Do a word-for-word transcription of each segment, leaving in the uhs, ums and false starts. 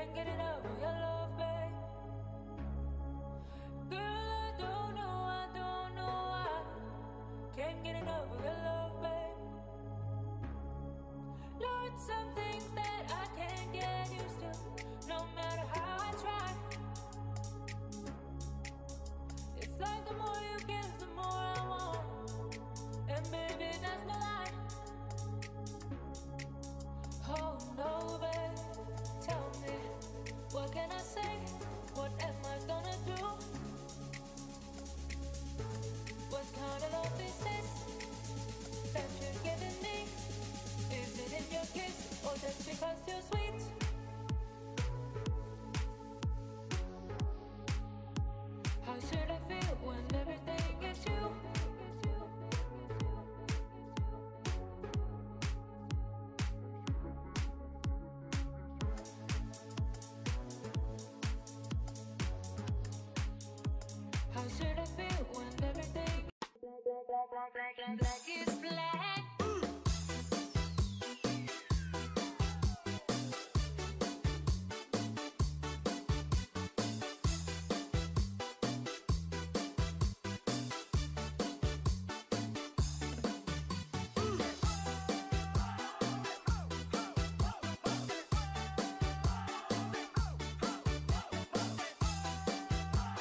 Can't get enough of your love, babe. Girl, I don't know, I don't know why. Can't get enough of your love, babe. Lord, some things that I can't get used to, no matter how I try. It's like the more you give, the more I want. And baby, that's no lie. Oh no, babe, tell me, what can I say? What am I gonna do? What kind of love is this that you're giving me? Is it in your kiss, or just because you're sweet? How should I feel when everything is you? How should I feel when everything black, black, black, black, black, black, black is black?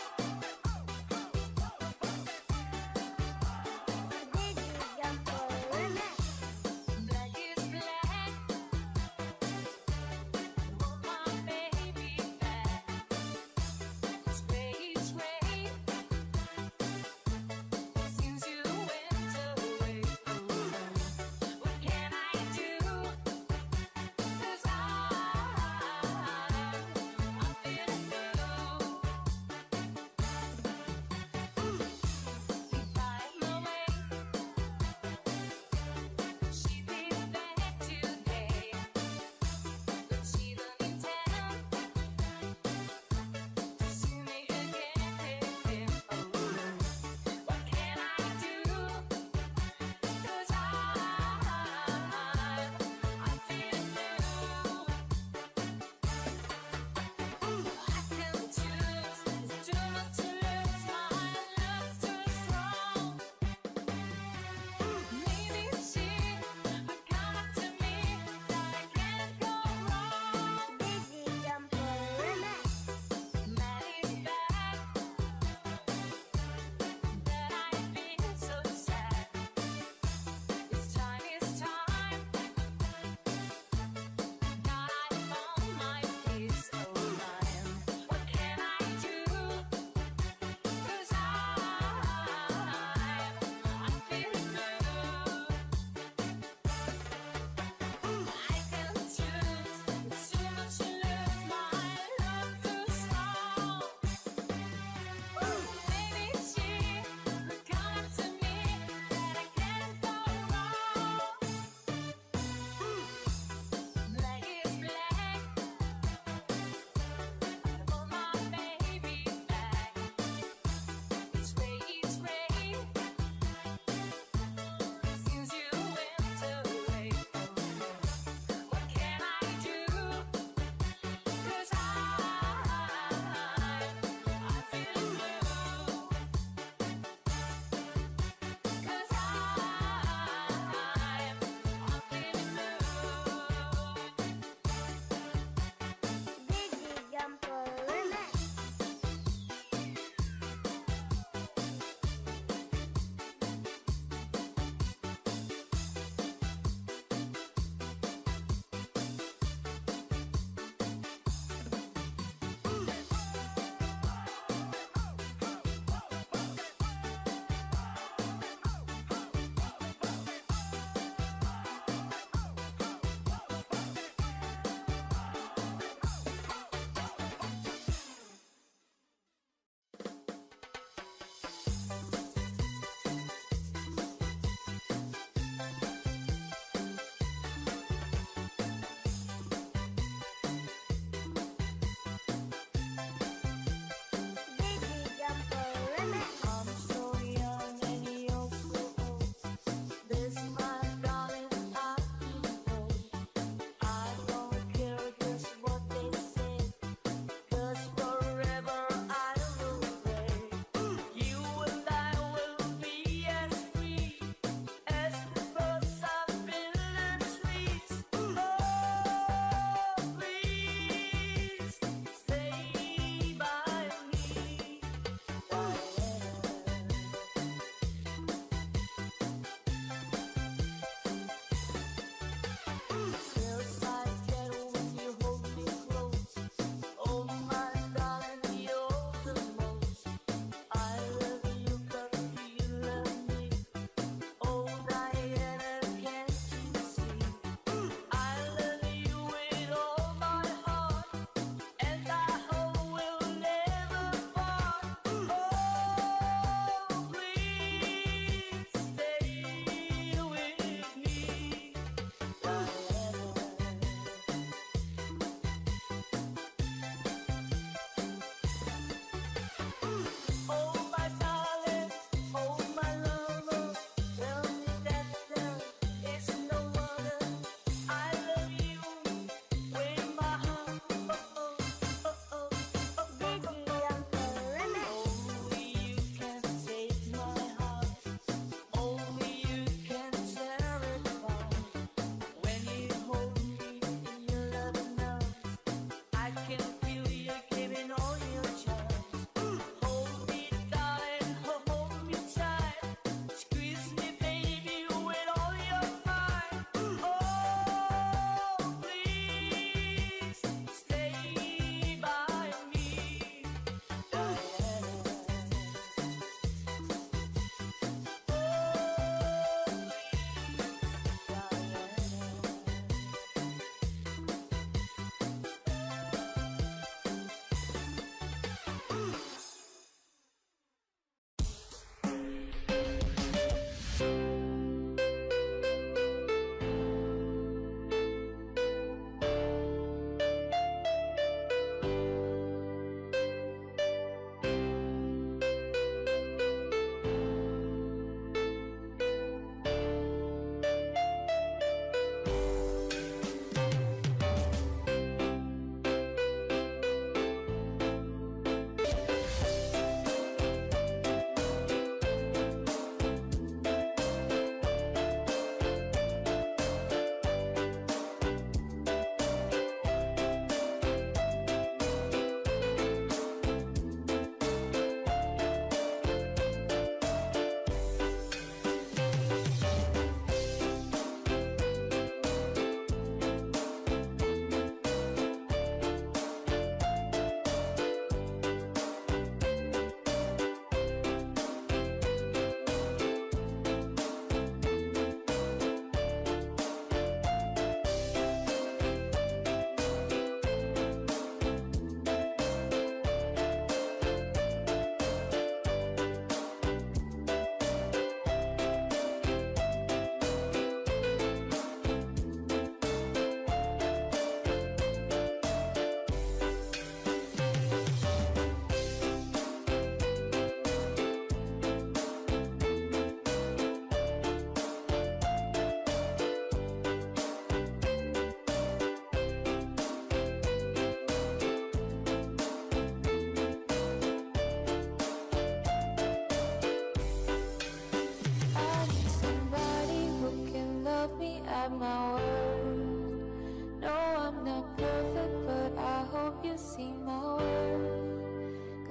Did you jump for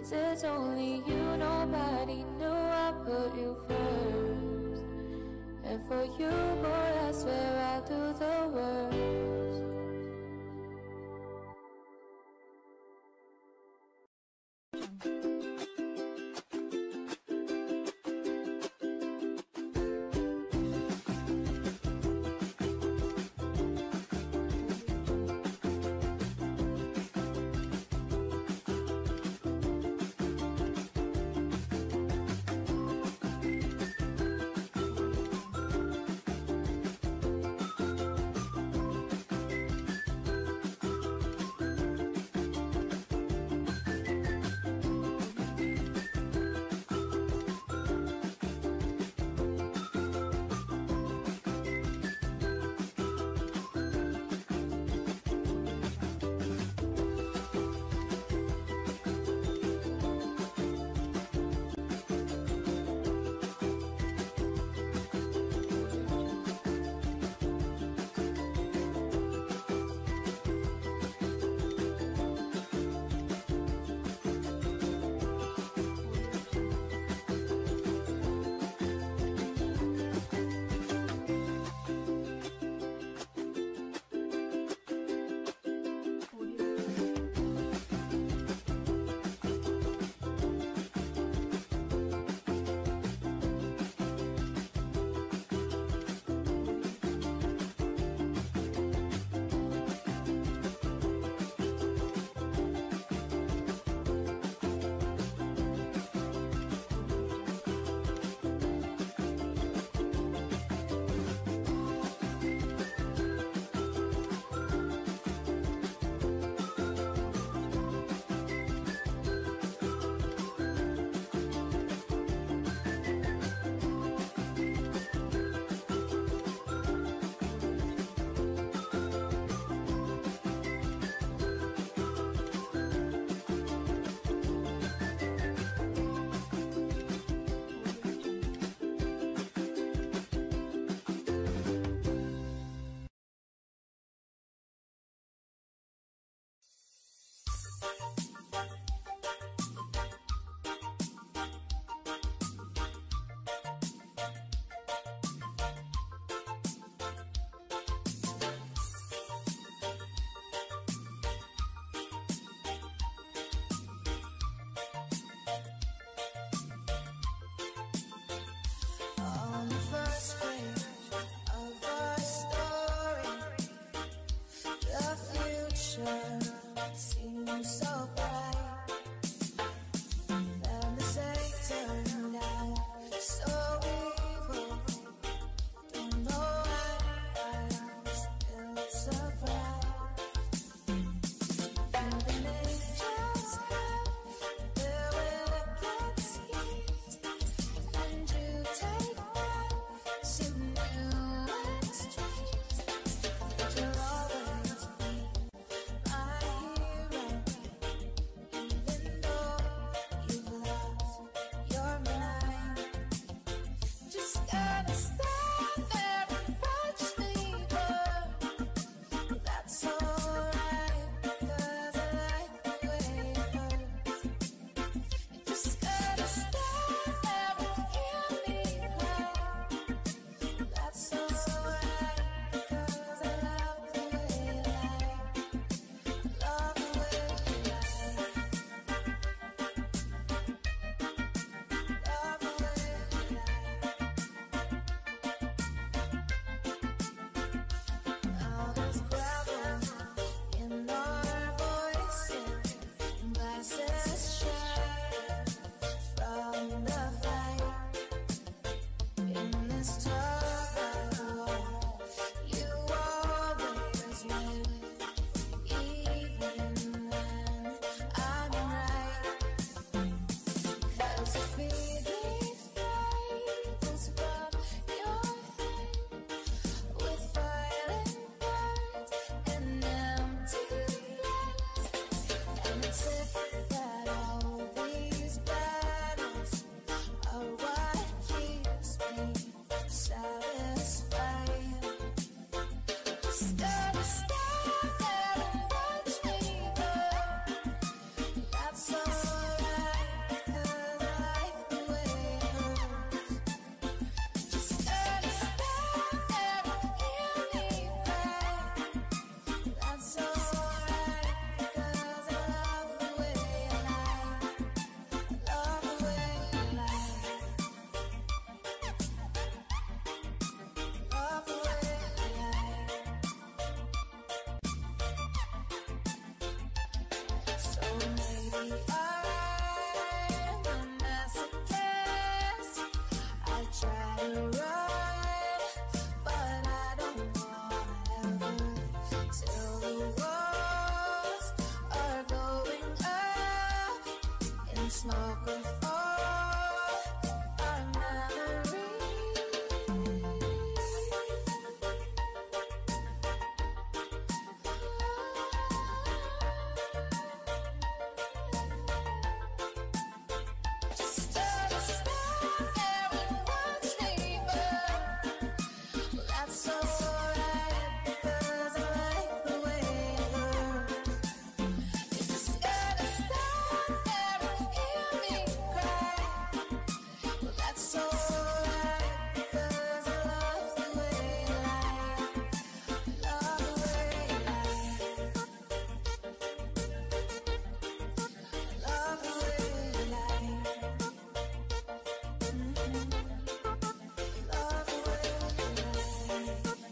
'cause it's only you, nobody knew I put you first. And for you, boy, I swear I'll do the worst. Seems so bright. smoke of all our memories. Just stood and stand there and watch me burn. Well, that's alright because I like the way it hurts. You just gotta stand there and hear me cry. Well, that's alright because I love the way you lie. Love the way you lie. Love the way you lie. Mhm. Love the way you lie.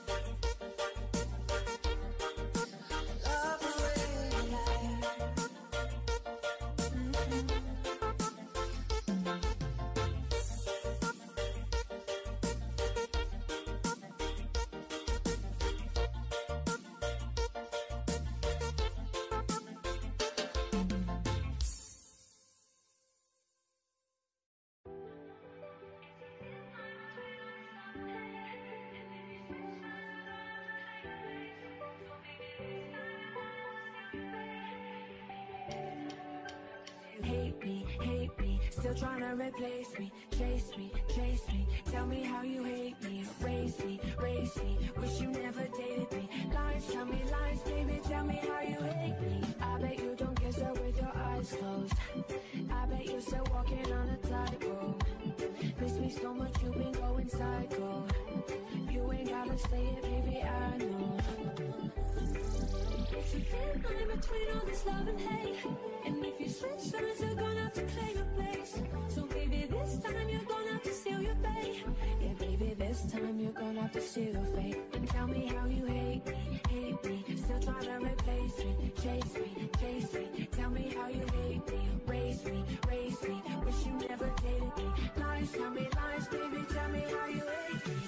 Love the way you lie. Hate me, hate me, still trying to replace me. Chase me, chase me, tell me how you hate me. Raise me, raise me, wish you never dated me. Lies, tell me lies, baby, tell me how you hate me. I bet you don't kiss her with your eyes closed. I bet you're still walking on a tightrope. Miss me so much, you've been going psycho. You ain't gotta say it, baby, I know. It's a thin line between all this love and hate. And if you switch sides, you're gonna have to claim a place. So baby, this time you're gonna have to seal your fate. Yeah, baby, this time you're gonna have to seal your fate. And tell me how you hate me, hate me, still trying to replace me. Chase me, chase me, tell me how you hate me. Raise me, raise me, wish you never dated me. Lies, tell me lies, baby, tell me how you hate me.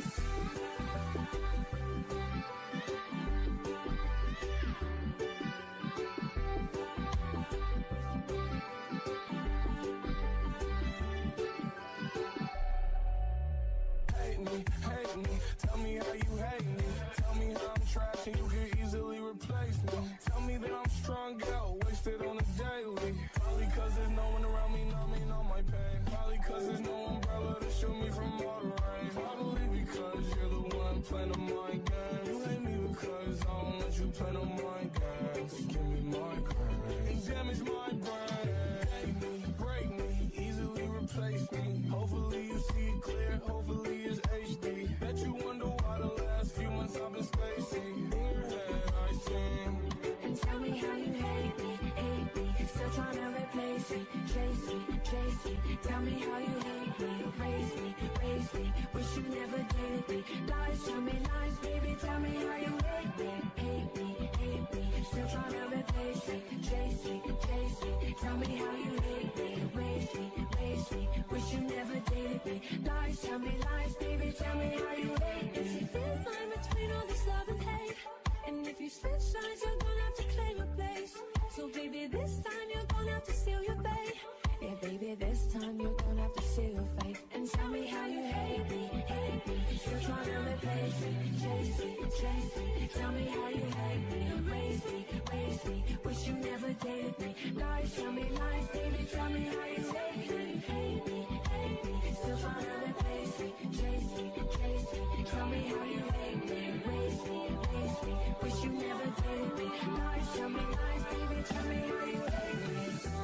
Hate me, hate me, tell me how you hate me. Tell me how I'm trash and you can easily replace me. Tell me that I'm strung out, wasted on a daily. Probably cause there's no one around me numbing all my pain. Probably cause there's no umbrella to shield me from all the rain. Probably because you're the one playing on my game. You hate me because I don't let you play on my games. Give me my grace and damage my brain. Hate me, break me, easily replace me. Hopefully you see it clear, hopefully it's H D. Bet you wonder why the last few months I've been spacey. In your head I sing. And tell me how you hate me, hate me, still trying to replace me. Chase me, chase me, tell me how you hate me. Raise me, raise me, wish you never dated me. Lies, tell me lies, baby, tell me how you hate me. Hate me, hate me, still trying to replace me. Chase me, chase me, tell me how you hate me. Raise me, raise me, wish you never dated me. Lies, tell me lies, baby, tell me how you hate me. It's a thin line between all this love and hate. And if you switch sides, you're gonna have to claim a place. So baby, this time you're gonna have to seal your fate. Yeah, baby, this time you're gonna have to seal your fate. And tell me how you hate me, hate me, still trying to replace me. Chase me, chase me, tell me how you hate me. Raise me, raise me, wish you never dated me. Lies, tell me lies, baby, tell me how you hate me. Hate me, hate me, still trying to replace me. Chase me, chase me, tell me how you hate me. Raise me, raise me, wish you never dated me. Lies, tell me lies, baby, tell me how you hate me.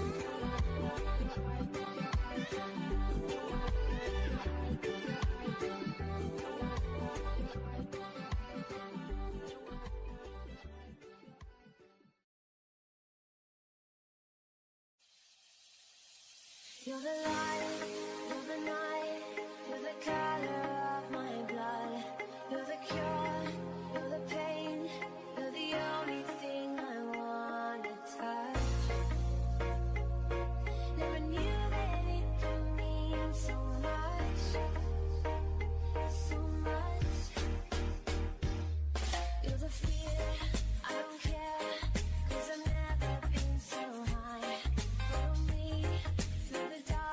You're the light, you're the night, you're the color of my blood. You're the cure, you're the pain, you're the only thing I wanna touch. Never knew that it could mean so much, so much. You're the fear, I don't care, 'cause I've never been so high. Follow me through the dark.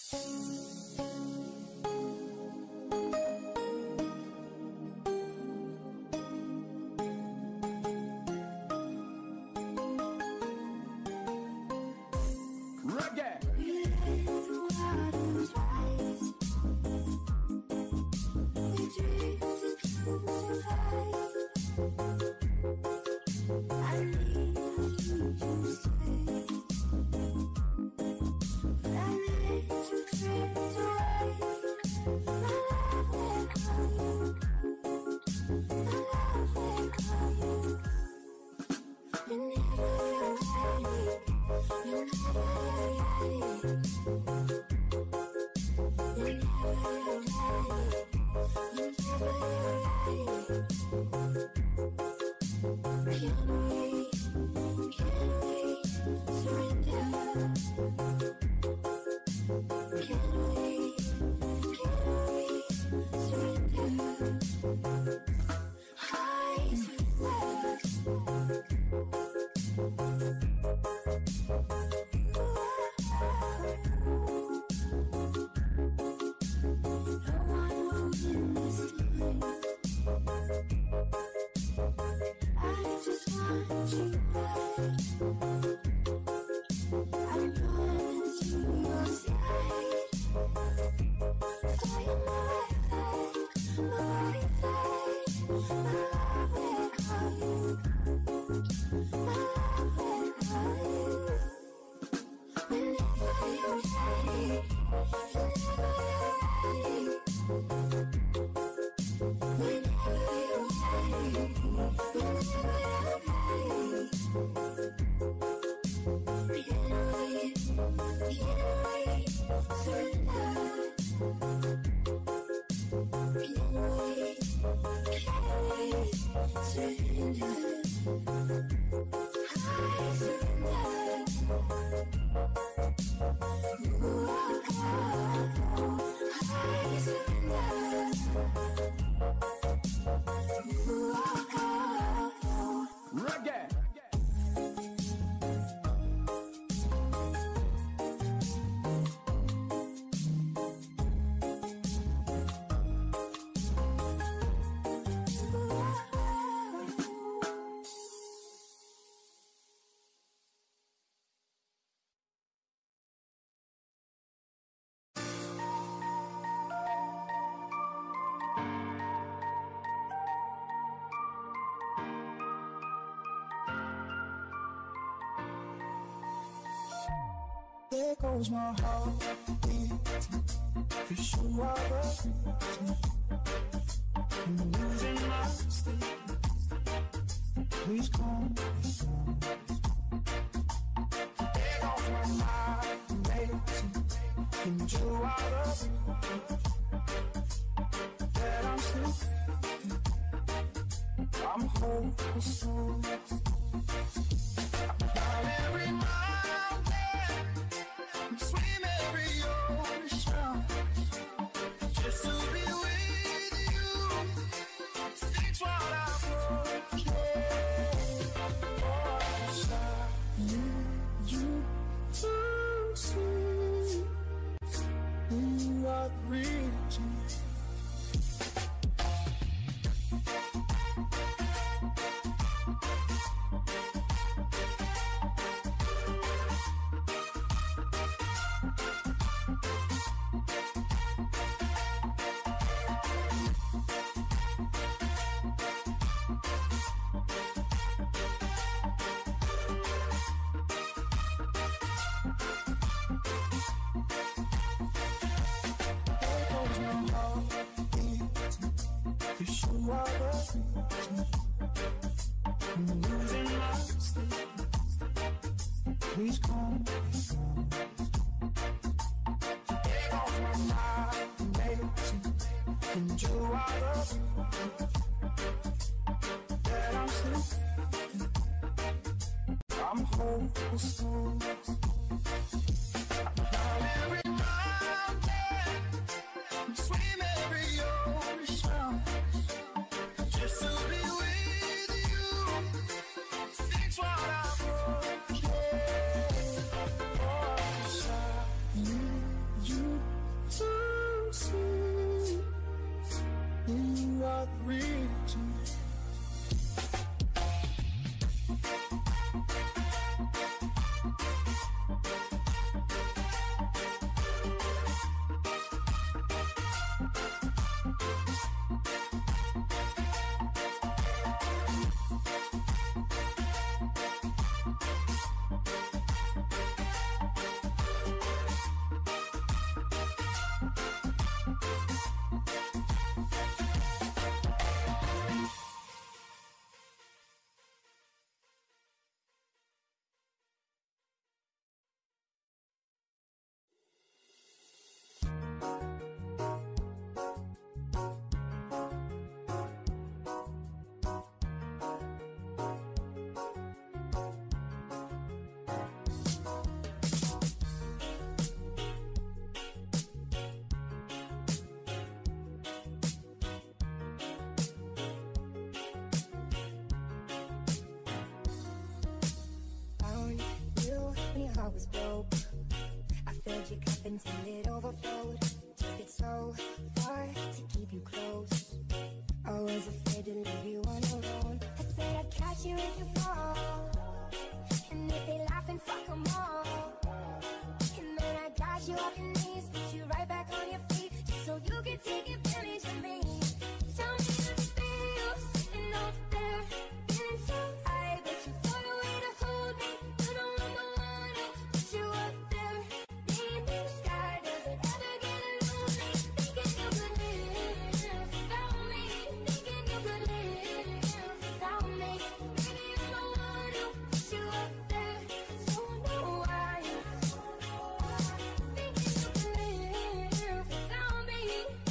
There goes my heart beating, 'cause you are the reason I'm losing my sleep. Please come. There goes my mind racing, and you are the reason that I'm sleeping. I'm hopeless. I climb every mountain, swim every ocean, just to be with you. Fix what I've broken. Oh, I need you to see you are the reason. Please come. Take off my mind, racing, and you are the reason that I'm sleeping. I'm hopeless. I climb every mountain, swim every ocean, just to be with you. Fix what I've broken. You are the reason. Was broke. I filled your cup until it overflowed. Took it so far to keep you close. I was afraid to leave you on your own. I said I'd catch you if you fall, and if they laugh and fuck them all. And then I got you off your knees, put you right back on your feet, just so you could take advantage of me. Tell me how it feels sitting up there, feeling so high, but you thought a way to hold me. You don't want the one who put you up there, being in the sky. Does it ever get lonely? Thinking you could live without me, thinking you could live without me. Maybe I'm the one who put you up there, so I know why. Thinking you could live without me,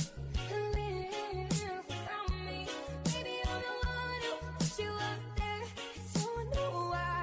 live without me. Maybe I'm the one who put you up there, so I know why.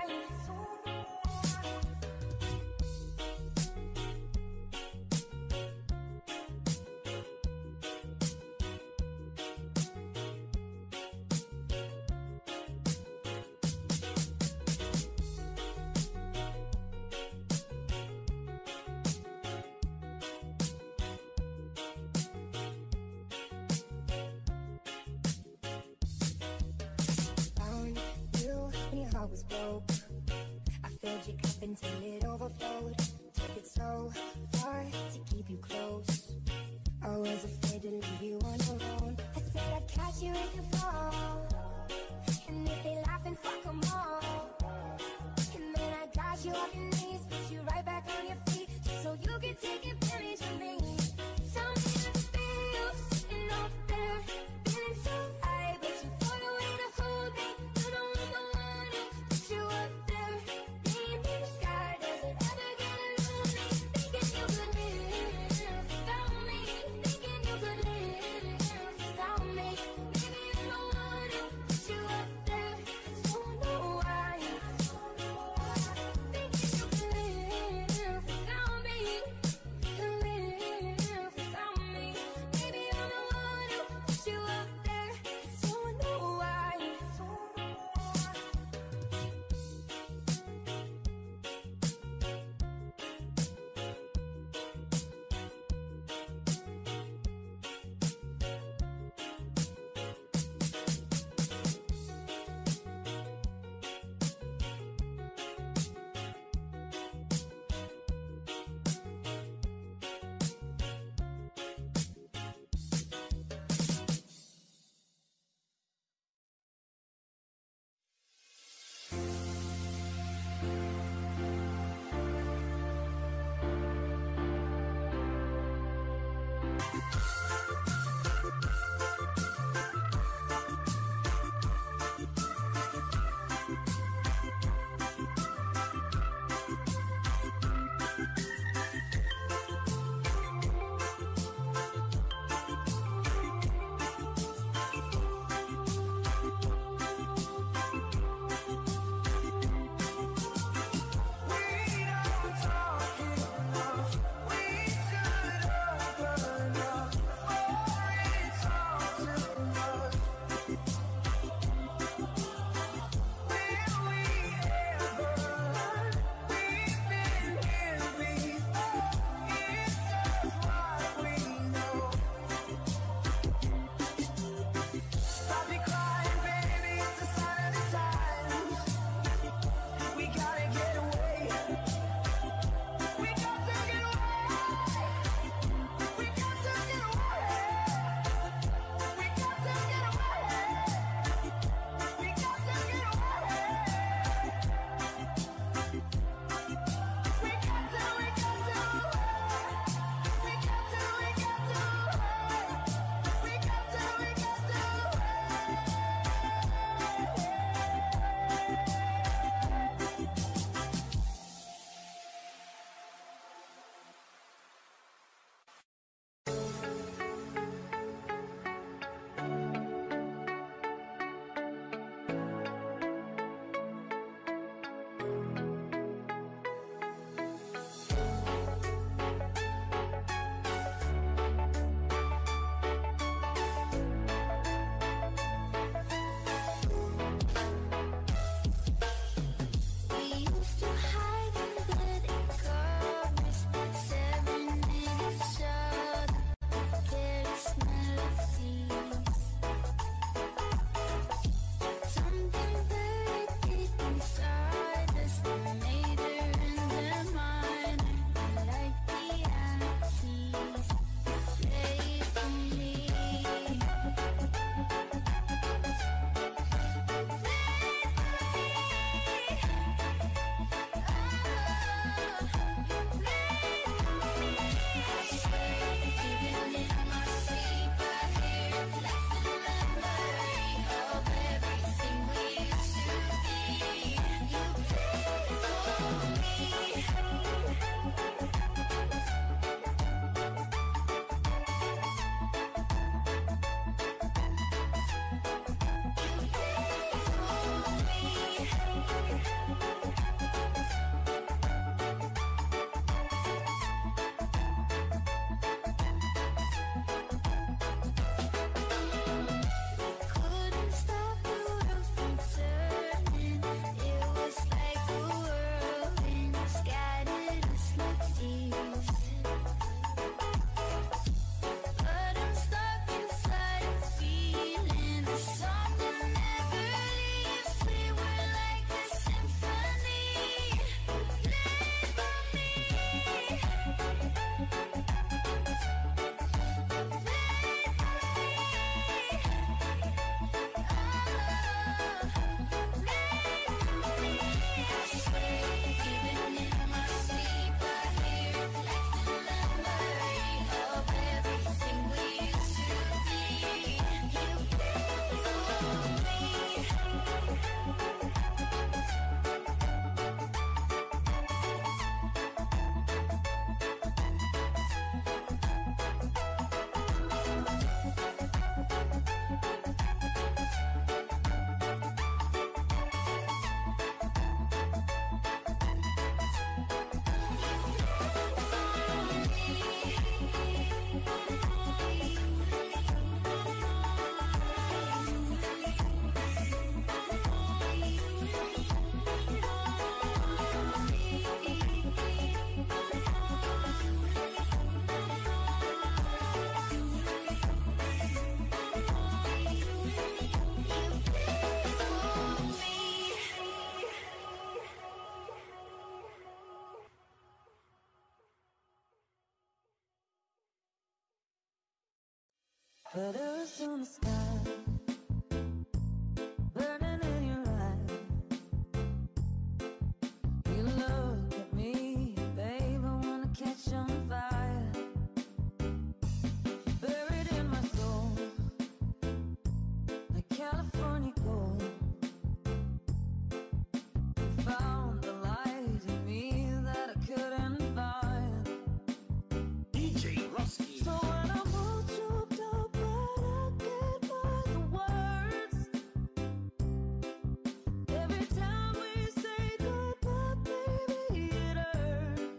Found you when your heart was broke. I filled your cup until it overflowed. Took it so far to keep you close. I was afraid to leave you on your own. I said I'd catch you if you fall, and if they laugh and fuck them all. And then I got you off your knees, put you right back on your feet, just so you could take advantage of me. Tell me how it feels sitting up there, feeling so high, but you thought a way to hold me. You don't want the one who put you up there, being in the sky. Does it ever get lonely? Thinking you could live without me, thinking you could live without me. Maybe I'm the one who put you up there, so I know why. Thinking you could live without me, live without me. Maybe I'm the one who put you up there, so I know why. We don't talk enough. We should open up. Letters in the sky, burning in your eyes. You look at me, babe, I wanna catch on fire. Buried in my soul, like California gold. You found the light in me that I couldn't find. D J Rusky. So when I'm all choked up, but I can't find the words. Every time we say goodbye, baby, it hurts.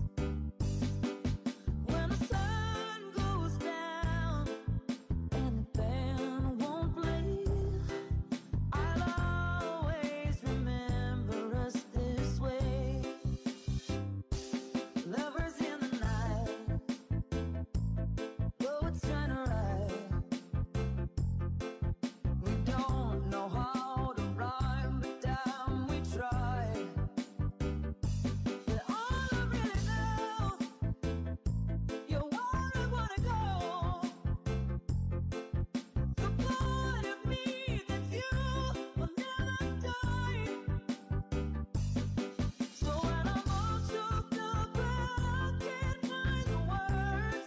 When the sun goes down and the band won't play, I'll always remember us this way. Lovers in the night, poets trying to write. We don't know how to rhyme, but damn, we try. But all I really know, you're where I wanna go. The part of me that you will never die. So when I'm all choked up and I can't find the words,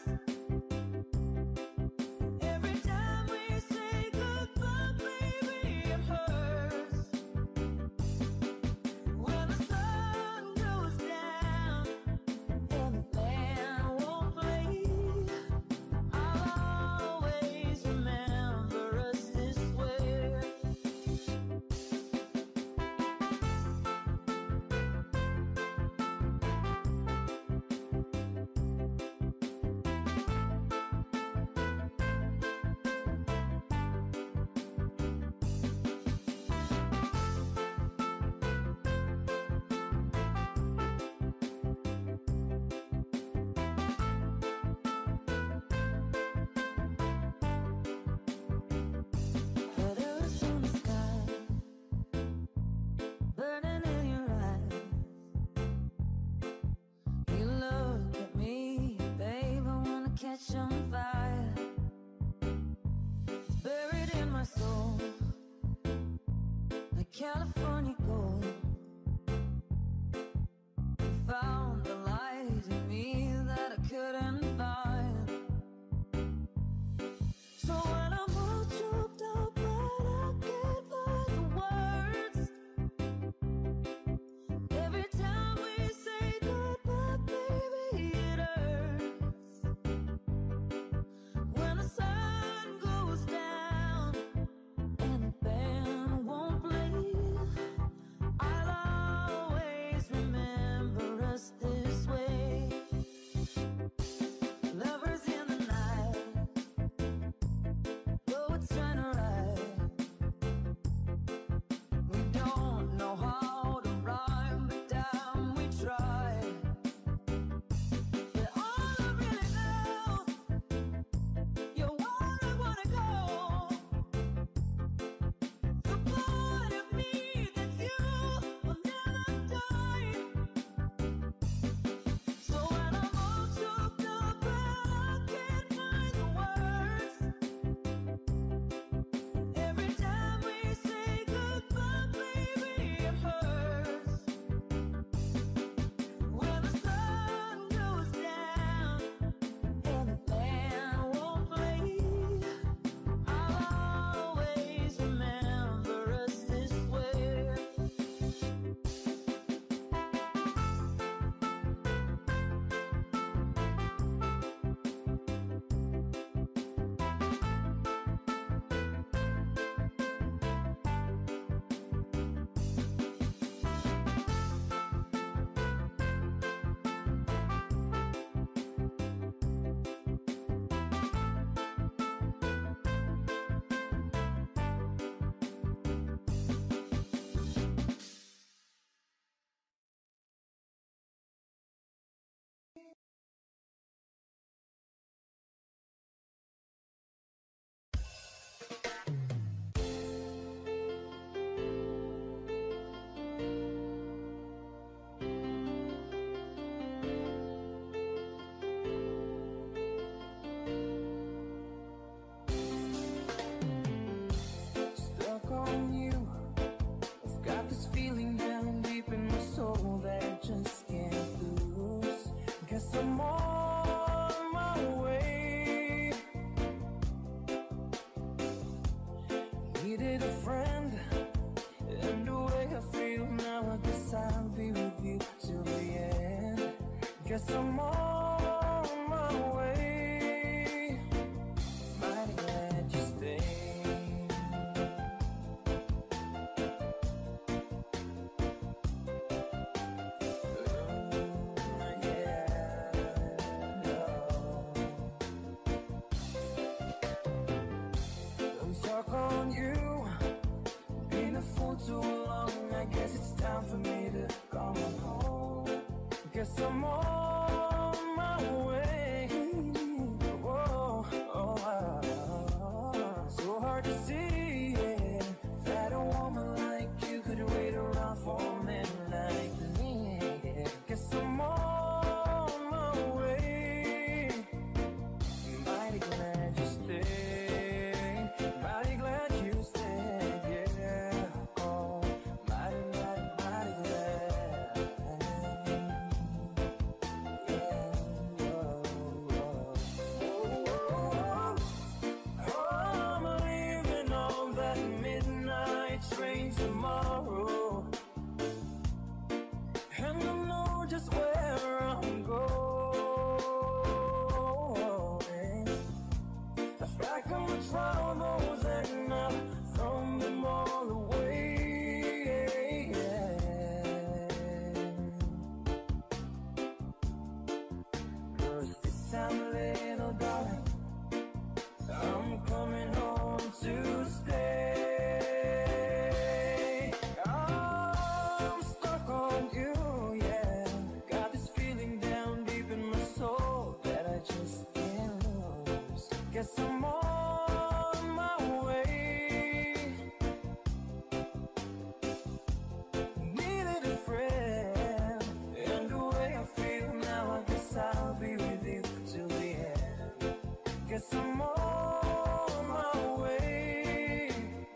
every time we say goodbye, baby, it hurts. When the sun goes down and the band won't play, I'll always remember us this way. Letters in the sky, burning in your eyes. You look at me, babe, I wanna catch on fire. It's buried in my soul, like California gold. You found the light in me that I couldn't find. So when I'm all choked up, but I can't find the words, every time we say goodbye, baby, it hurts. Guess I'm on my way. Whoa, oh, ah. So hard to see, yeah, that a woman like you could wait around for a man like me. Guess I'm on my way. Mighty glad you stayed. Mighty glad you stayed, yeah. Oh, mighty, mighty, mighty glad. Yeah, oh, oh, oh, I'm leaving on that midnight train tomorrow, and I know just where I'm going. I feel like I'm a troubles and I've thrown them all away. Cause this time, little darling, I'm coming home to stay. I'm stuck on you, yeah. Got this feeling down deep in my soul that I just can't lose. Guess I'm on my way. Needed a friend, and the way I feel now, I guess I'll be with you till the end. Guess I'm on my way.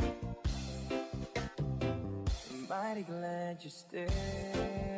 Mighty glad you stayed.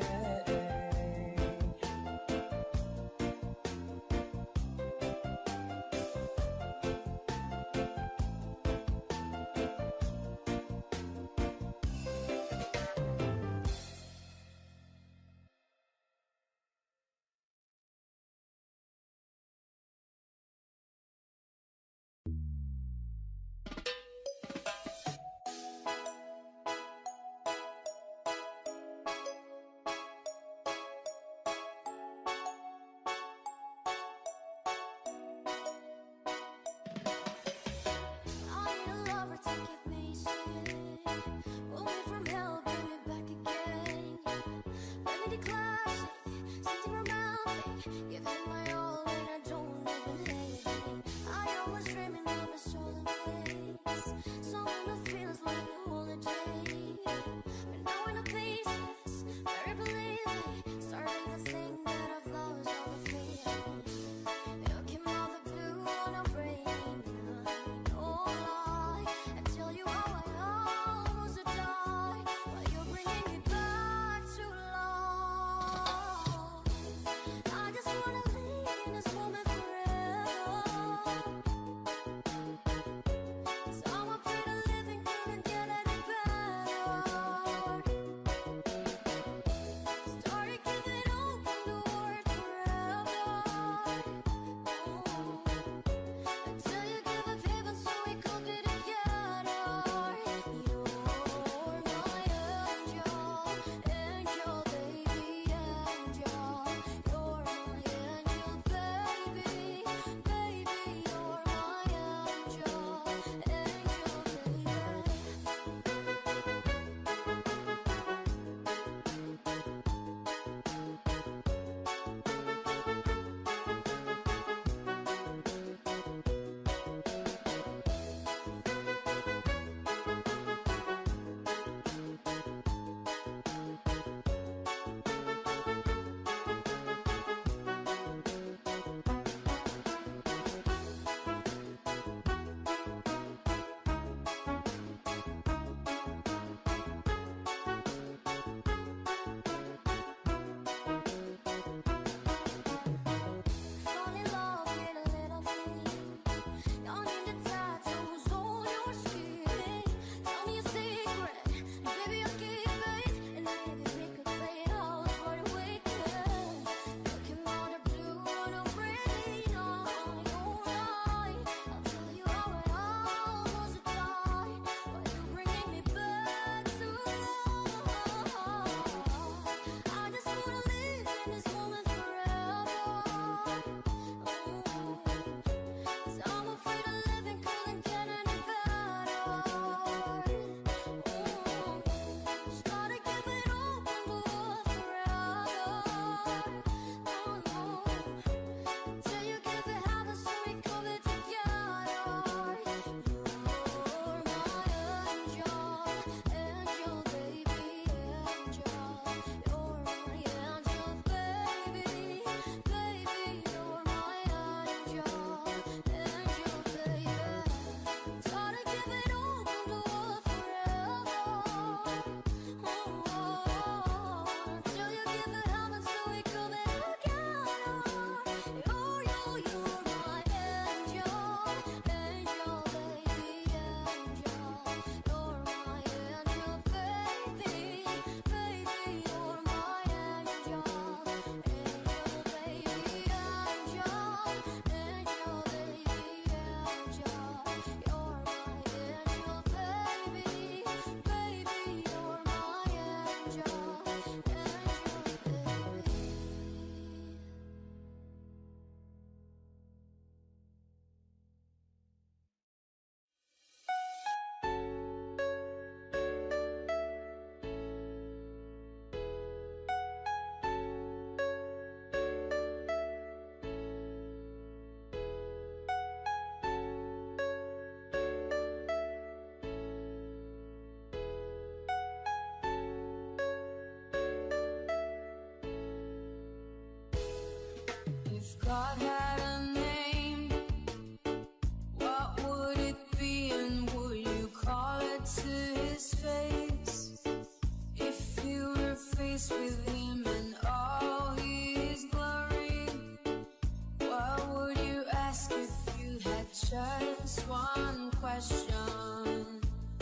question.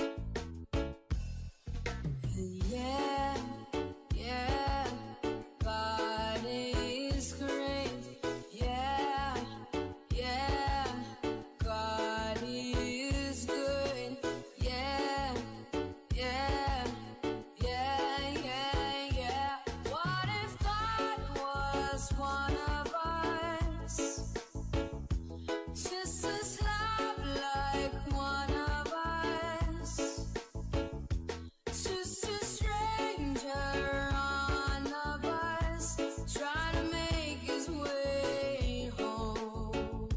And yeah, yeah, God is great. Yeah, yeah, God is good. Yeah, yeah, yeah, yeah, yeah. What if God was one of us? Just as love like one of us. Just a stranger on the bus, trying to make his way home.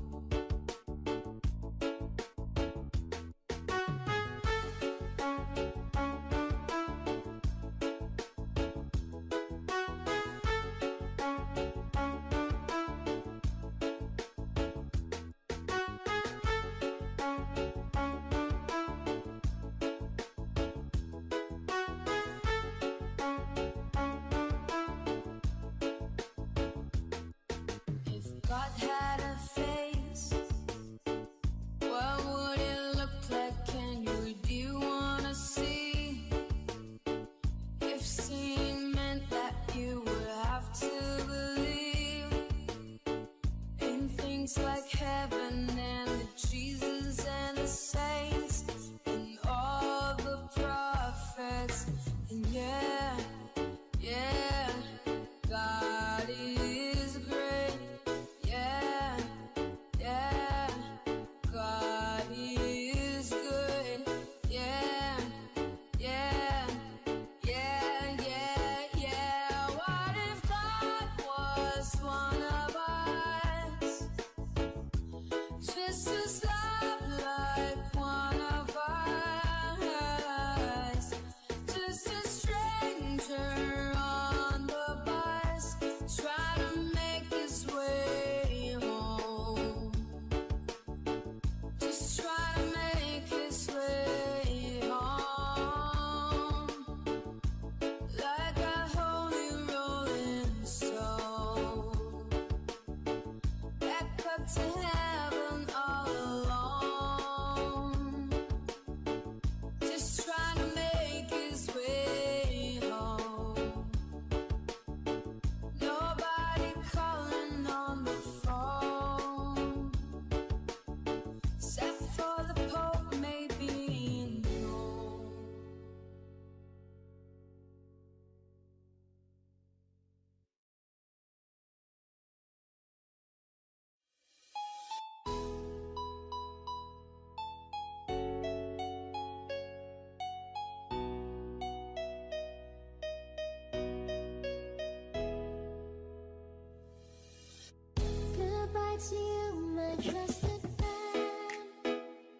If God had a face, what would it look like? Can you, do you wanna see? If seeing meant that you would have to believe in things like heaven and the Jesus and the saints and all the prophets. And yeah, yeah, God is great. Yeah, yeah, God is good. Yeah, yeah, yeah, yeah, yeah. What if God was one of us? Just as love like one of us. Just a stranger on the bus, trying to make his way home. Just trying to make his way home. Like a holy rolling stone, back up to heaven all alone. Just trying to make his way home. Nobody calling on the phone, except for the Pope, maybe in Rome. Goodbye to you, my trusted friend.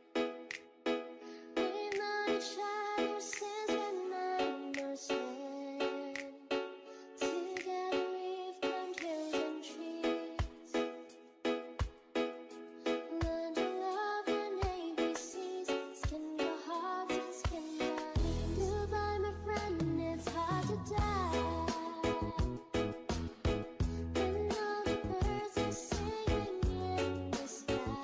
We've known each other since when I understand. Together we've climbed hills and trees, learned to love and A B Cs, skin the hearts and skin the knees. Goodbye, my friend, it's hard to die. And all the birds are singing in the sky.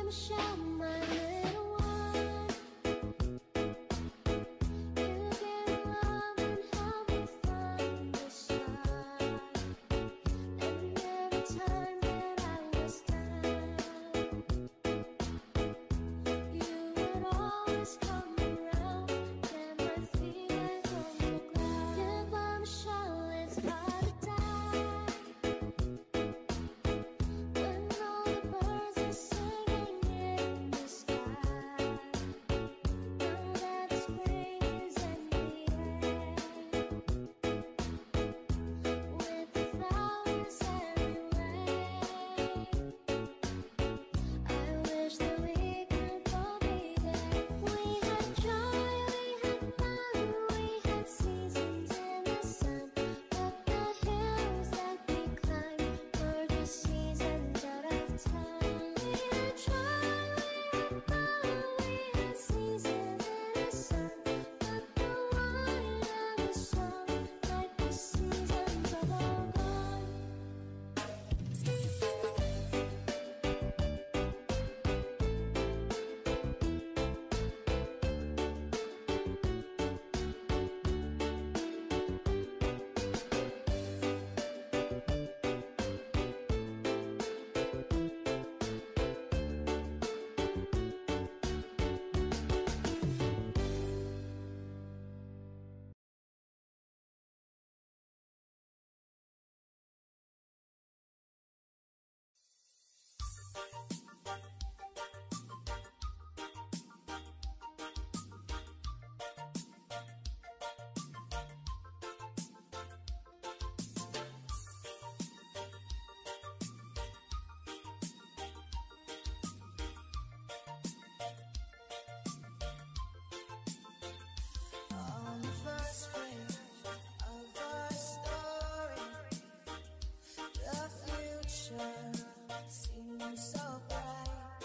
bombshell, my little one. You gave love and helped me find the sun. And every time that I was down, you would always come around, plant my feet back on the ground. Dear bombshell, it's paradise when all the birds are singing in the sky. Now that the spring is in the air, with the flowers everywhere, I wish that we could both be there. We had joy, we had fun, we had seasons in the sun, but the hills that we climbed were just seasons out of time. We had joy, we had fun, we had seasons in the sun, but the wine of the song, like the seasons are all gone. On the first page of our story, the future seems so bright.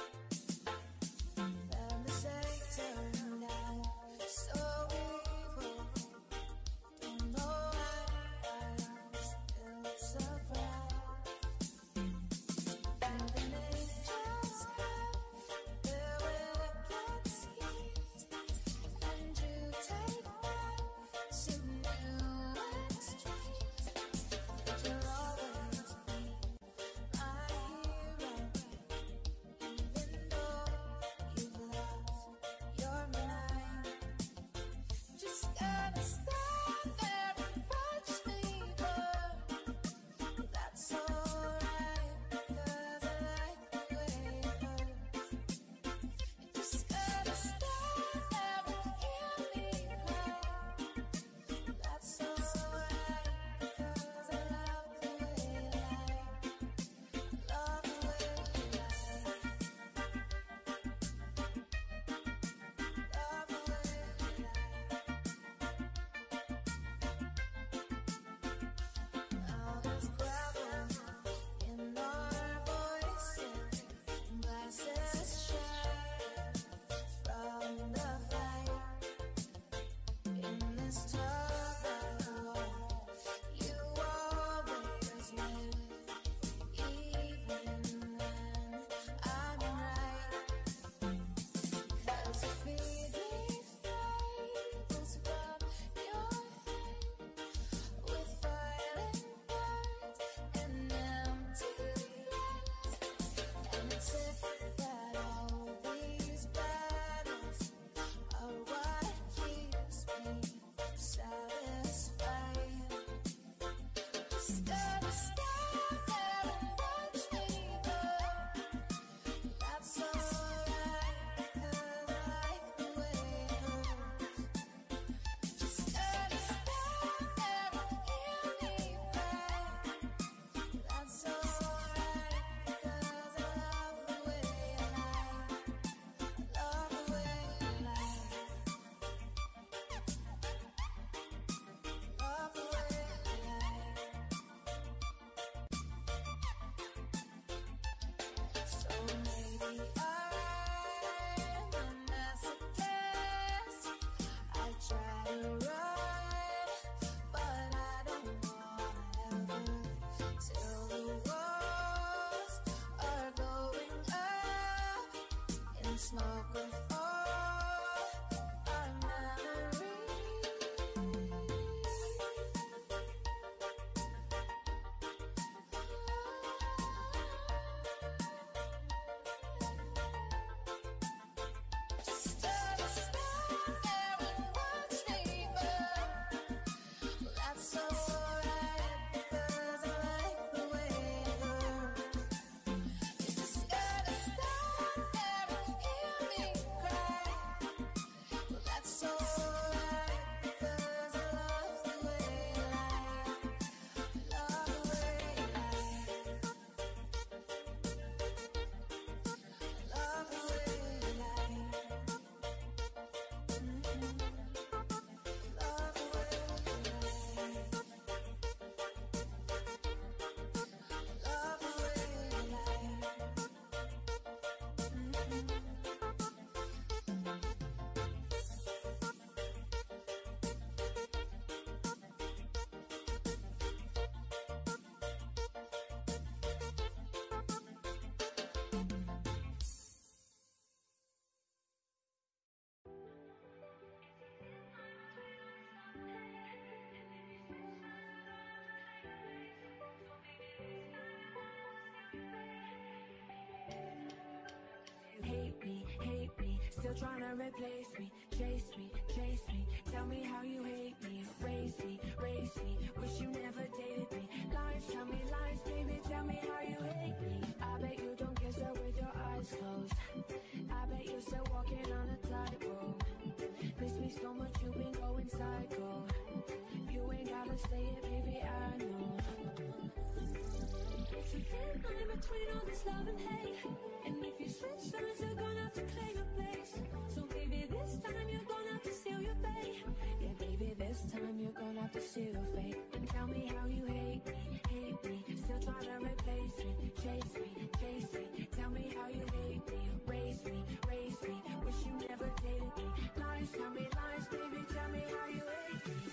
still trying to replace me. Chase me, chase me, tell me how you hate me. Raise me, raise me, wish you never dated me. Lies, tell me lies, baby, tell me how you hate me. I bet you don't kiss her with your eyes closed. I bet you're still walking on a tightrope. Miss me so much, you've been going psycho. You ain't gotta say it, baby, I know. It's a thin line between all this love and hate. And if you switch sides, you're gonna have to claim a place. So baby, this time you're gonna have to seal your fate. Yeah, baby, this time you're gonna have to seal your fate. And tell me how you hate me, hate me. Still trying to replace me, chase me, chase me. Tell me how you hate me, raise me, raise me. Wish you never dated me. Lies, tell me lies, baby, tell me how you hate me.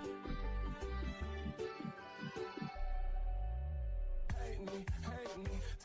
Hate me, hate me,